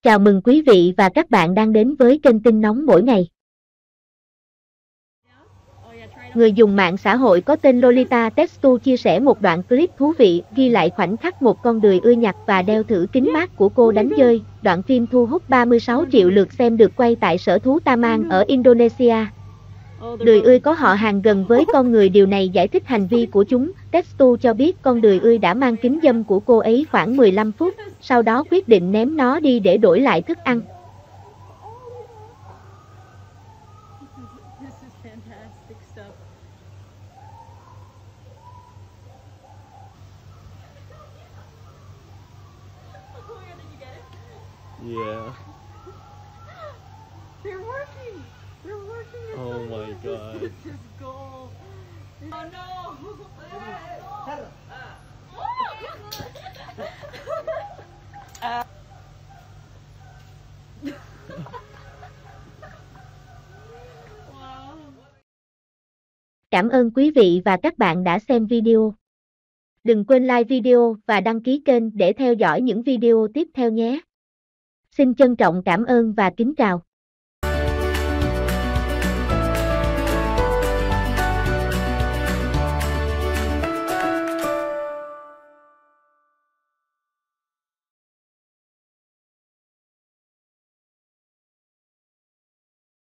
Chào mừng quý vị và các bạn đang đến với kênh tin nóng mỗi ngày. Người dùng mạng xã hội có tên Lolita Testu chia sẻ một đoạn clip thú vị ghi lại khoảnh khắc một con đười ươi nhặt và đeo thử kính mát của cô đánh dơi. Đoạn phim thu hút 36 triệu lượt xem được quay tại sở thú Taman ở Indonesia. Đười ươi có họ hàng gần với con người, điều này giải thích hành vi của chúng. Testu cho biết con đười ươi đã mang kính dâm của cô ấy khoảng 15 phút, sau đó quyết định ném nó đi để đổi lại thức ăn. This is fantastic stuff. Oh my god, did you get it? Yeah. They're working! They're working! Oh my god. This is gold! Oh no! Wow. Cảm ơn quý vị và các bạn đã xem video. Đừng quên like video và đăng ký kênh để theo dõi những video tiếp theo nhé. Xin trân trọng cảm ơn và kính chào.